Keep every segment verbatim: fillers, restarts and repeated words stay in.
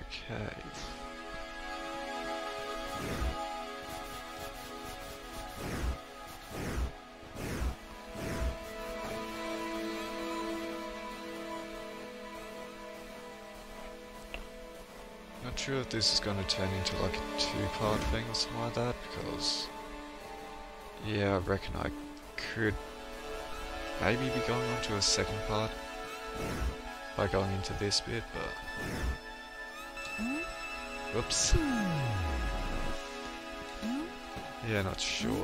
Okay. Not sure if this is going to turn into like a two-part thing or something like that, because yeah, I reckon I could maybe be going on to a second part by going into this bit, but whoops. Yeah, not sure.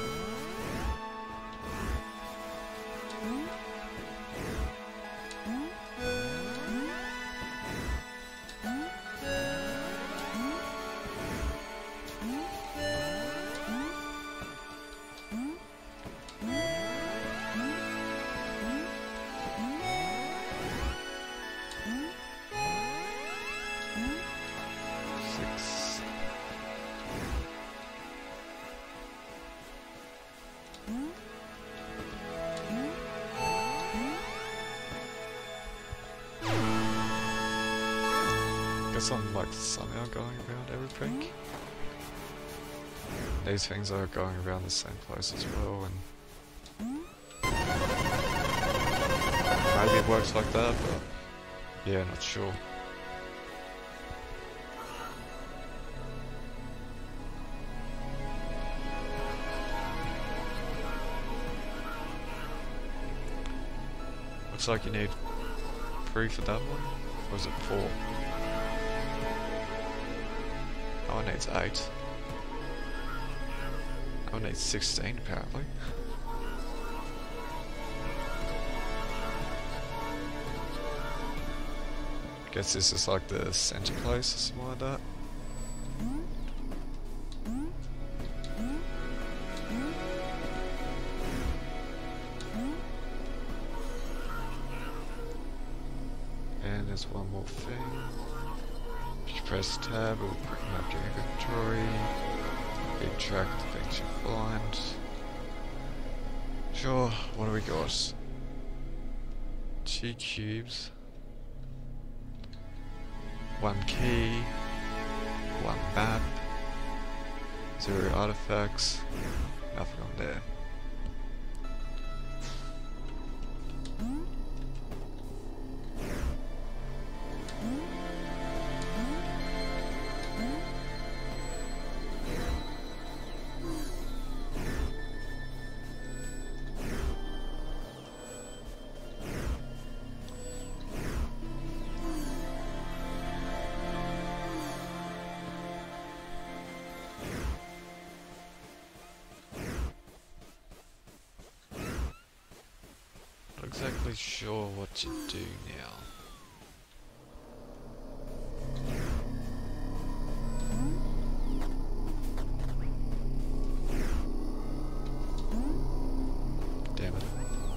Guess I'm like somehow going around everything. These things are going around the same place as well, and maybe it works like that, but yeah, not sure. Looks like you need three for that one, or is it four? Oh, it needs eight. Oh, it needs sixteen apparently. Guess this is like the center place or something like that. And there's one more thing. If you press tab, it will bring up your inventory. Big track of the things you find. Sure, what do we got? Two cubes. One key. One map. Zero artifacts. Nothing on there. Exactly sure what to do now. Damn it.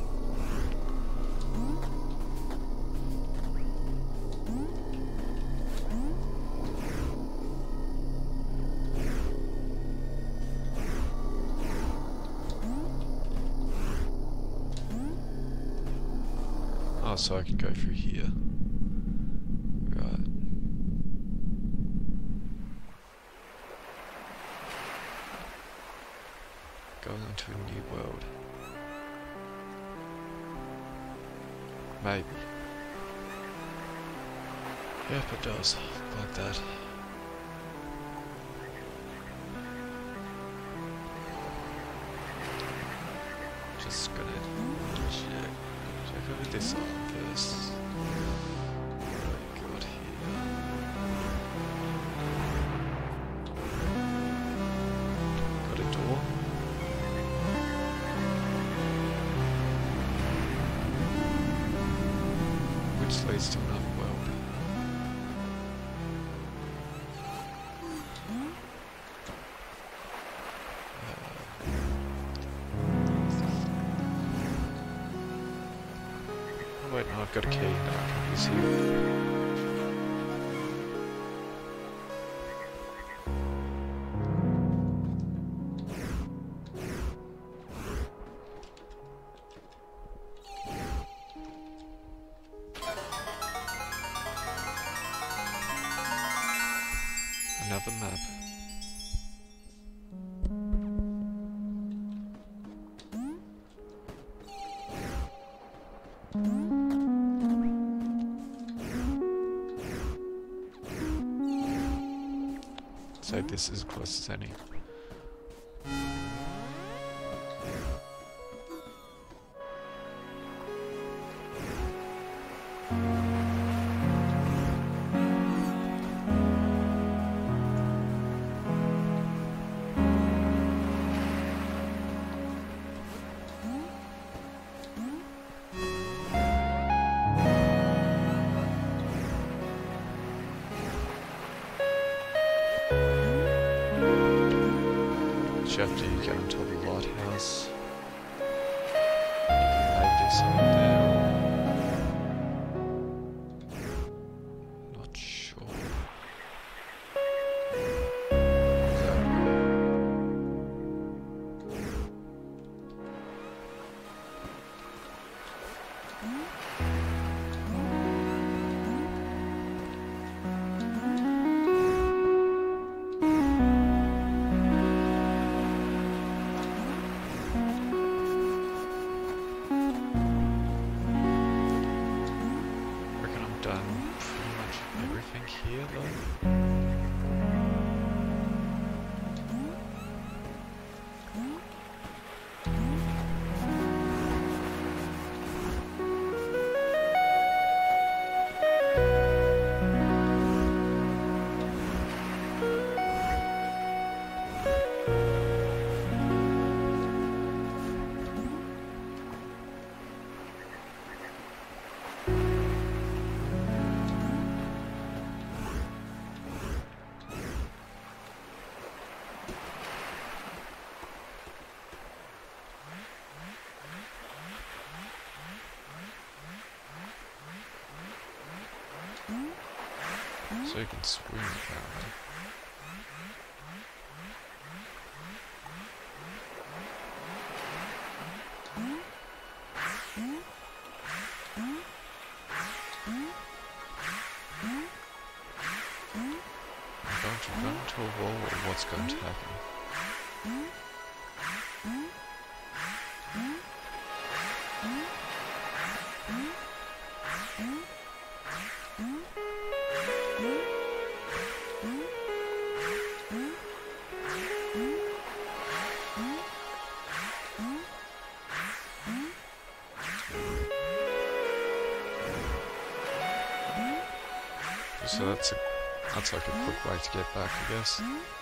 Oh, so I can go through here. Right. Going onto a new world. Maybe. Yep, it does. Like that. Just gonna check. Check over this arm first. What do we got here? Got a door. Which leads to another world. Wait, no, I've got a key that I can use here. another map. So this is close as any. After you get onto the lighthouse, you can maybe do something there. Not sure. Here though. So you can swim apparently. I'm going to run into a wall, or what's going to happen? So that's a, that's like a quick way to get back, I guess.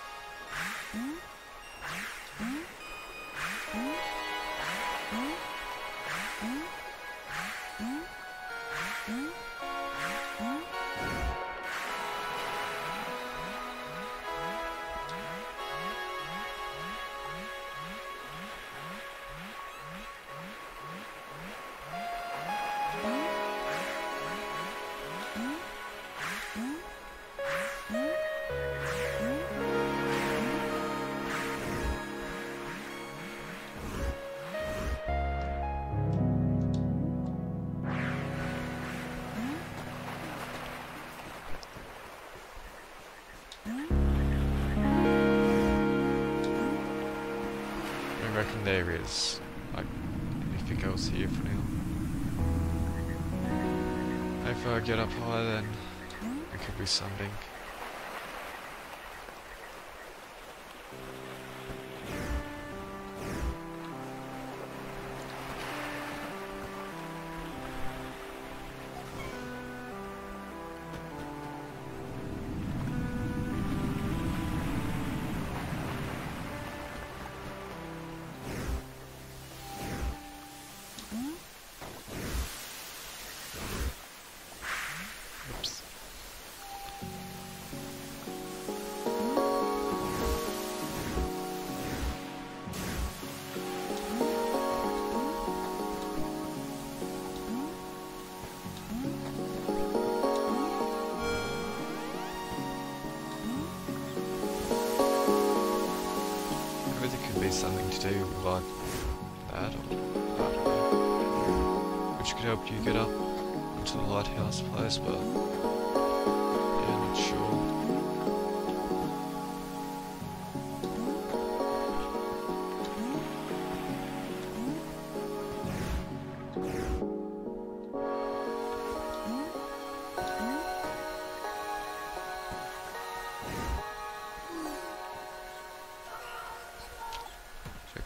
I reckon there is, like, anything else here for now. If I get up high, then there could be something. Something to do like that, or I don't know, which could help you get up onto the lighthouse place, but yeah, not sure.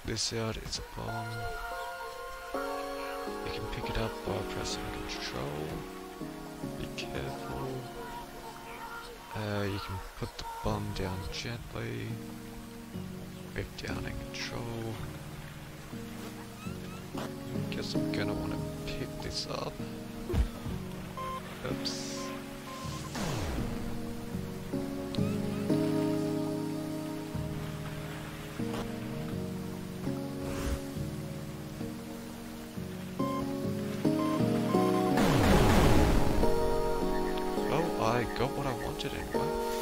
this out, it's a bomb. You can pick it up by pressing control. Be careful. Uh, you can put the bomb down gently. Grip down and control. Guess I'm gonna want to pick this up. Oops. Well, I got what I wanted anyway.